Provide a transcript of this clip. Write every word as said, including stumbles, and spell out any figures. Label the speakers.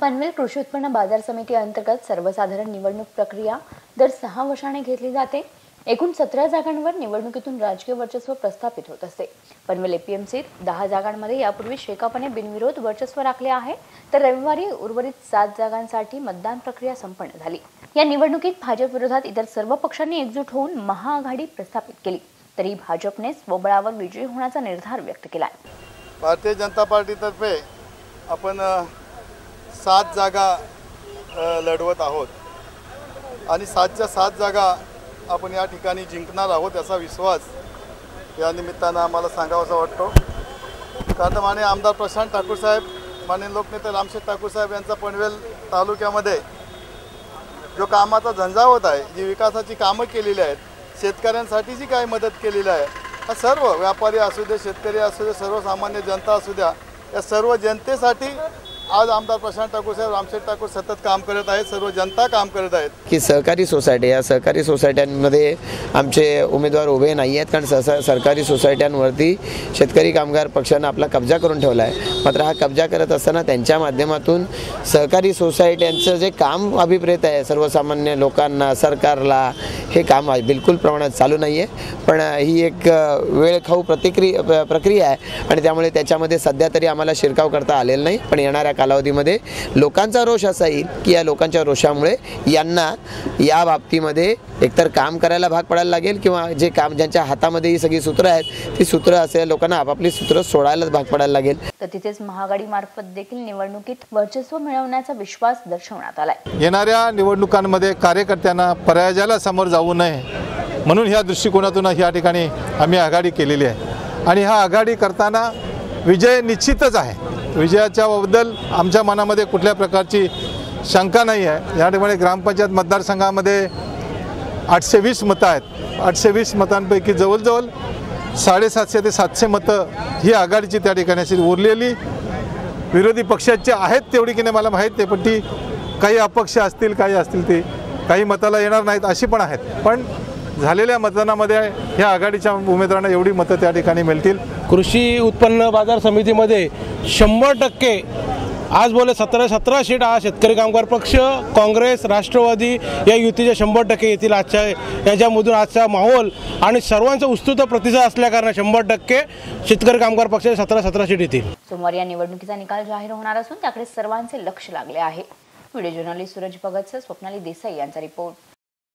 Speaker 1: पनवेल कृषी उत्पन्न बाजार समिती अंतर्गत सर्वसाधारण निवडणूक प्रक्रिया दर सहा वर्षाने घेतली जाते। एकूण सतरा जागांवर निवडणुकीतून राजकीय वर्चस्व प्रस्थापित होत असते। पनवेल एपीएमसीत दहा जागांमध्ये यापूर्वी शेकापने बिनविरोध वर्चस्व राखले आहे, तर रविवारी उर्वरित सात जागांसाठी मतदान प्रक्रिया संपन्न झाली। या निवडणुकीत भाजप विरोधात इतर सर्व पक्षांनी एकजूट होऊन महाआघाडी प्रस्थापित केली, तरी भाजपने स्वबळावर विजयी होण्याचा निर्धार व्यक्त केला।
Speaker 2: भारतीय जनता पार्टीतर्फे आपण सात जागा लढवत आहोत आणि सातच्या सात जागा आपण या ठिकाणी जिंकणार आहोत याचा विश्वास या निमित्तानं आम्हाला सांगावासा वाटतो। कारण माननीय आमदार प्रशांत ठाकूर साहेब, माननीय लोकनेते रामशेठ ठाकूर साहेब यांचा पनवेल तालुक्यामध्ये जो कामाचा झंझावत आहे, जी विकासाची कामं केलेली आहेत, शेतकऱ्यांसाठी जी काही मदत केलेली आहे, हा सर्व व्यापारी असू दे, शेतकरी असू दे, सर्वसामान्य जनता असू द्या, या सर्व जनतेसाठी आज आमदार प्रशांत ठाकूर साहेब, रामशेठ ठाकूर सतत काम करत आहेत, सर्व जनता काम करत आहेत।
Speaker 3: की सहकारी सोसायटी या सहकारी सोसायट्यांमध्ये आमचे उमेदवार उभे नाही आहेत, कारण सहसा सरकारी सोसायट्यांवरती शेतकरी कामगार पक्षाने आपला कब्जा करून ठेवला आहे। मात्र हा कब्जा करत असताना त्यांच्या माध्यमातून सहकारी सोसायट्यांचं जे काम अभिप्रेत आहे सर्वसामान्य लोकांना, सरकारला, हे काम बिलकुल प्रमाणात चालू नाही आहे। पण ही एक वेळखाऊ प्रतिक्रिया प्रक्रिया आहे आणि त्यामुळे त्याच्यामध्ये सध्या तरी आम्हाला शिरकाव करता आलेला नाही। पण येणाऱ्या कालावधीमध्ये लोकांचा रोष असा येईल की या लोकांच्या रोषामुळे यांना या बाबतीमध्ये एकतर काम करायला भाग पडायला लागेल, किंवा जे काम ज्यांच्या हातामध्ये ही सगळी सूत्र आहेत ती सूत्र असे लोकांना आपापली सूत्र सोडायलाच भाग पडायला लागेल।
Speaker 1: तर तिथेच महाआघाडी मार्फत देखील निवडणुकीत वर्चस्व मिळवण्याचा विश्वास दर्शवण्यात आलाय।
Speaker 4: येणाऱ्या निवडणुकांमध्ये कार्यकर्त्यांना पराजयाला समोर जाऊ नये म्हणून ह्या दृष्टिकोनातून या ठिकाणी आम्ही आघाडी केलेली आहे आणि हा आघाडी करताना विजय निश्चितच आहे। विजयाच्या बद्दल आमच्या मनामध्ये कुठल्या प्रकारची शंका नाही आहे। या ठिकाणी ग्रामपंचायत मतदारसंघामध्ये आठशे वीस मतं आहेत। आठशे वीस मतांपैकी जवळजवळ साडेसातशे ते सातशे मतं ही आघाडीची त्या ठिकाणी अशी उरलेली विरोधी पक्षाचे आहेत तेवढी की नाही मला माहीत नाही, पण ती काही अपक्ष असतील, काही असतील, ते काही मताला येणार नाहीत अशी पण आहेत। पण झालेल्या मतदानामध्ये ह्या आघाडीच्या उमेदवारांना एवढी मतं त्या ठिकाणी मिळतील।
Speaker 5: कृषी उत्पन्न बाजार समितीमध्ये शंभर टक्के आज बोले सतरा सतरा सीट हा शेतकरी कामगार पक्ष, काँग्रेस, राष्ट्रवादी या युतीचे शंभर टक्के येतील। आजच्या याच्यामधून आजचा माहोल आणि सर्वांचा उत्स्फूर्त प्रतिसाद असल्याकारणे शंभर टक्के शेतकरी कामगार पक्षाचे सतरा सतरा सीट येतील।
Speaker 1: सोमवारी या निवडणुकीचा निकाल जाहीर होणार असून त्याकडे सर्वांचे लक्ष लागले आहे। व्हिडिओ जर्नलिस्ट सूरज भगतसह स्वप्नाली देसाई यांचा रिपोर्ट।